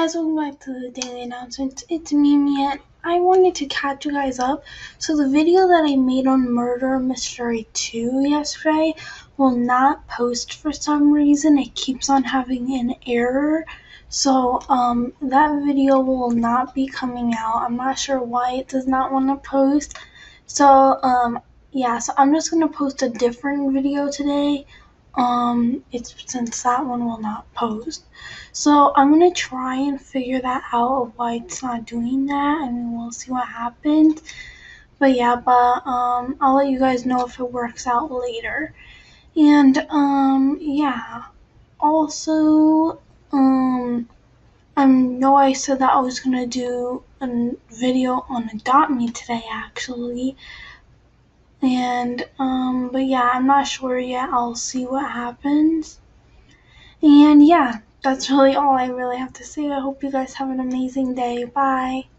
guys, welcome back to the Daily Announcements. It's Mimi, and I wanted to catch you guys up. So the video that I made on Murder Mystery 2 yesterday will not post for some reason. It keeps on having an error. So that video will not be coming out. I'm not sure why it does not want to post. So so I'm just gonna post a different video today. It's since that one will not post. So I'm gonna try and figure that out of why it's not doing that, and we'll see what happens. But I'll let you guys know if it works out later. And also I know I said that I was gonna do a video on Adopt Me today actually. And I'm not sure yet. I'll see what happens. And that's really all I really have to say. I hope you guys have an amazing day. Bye.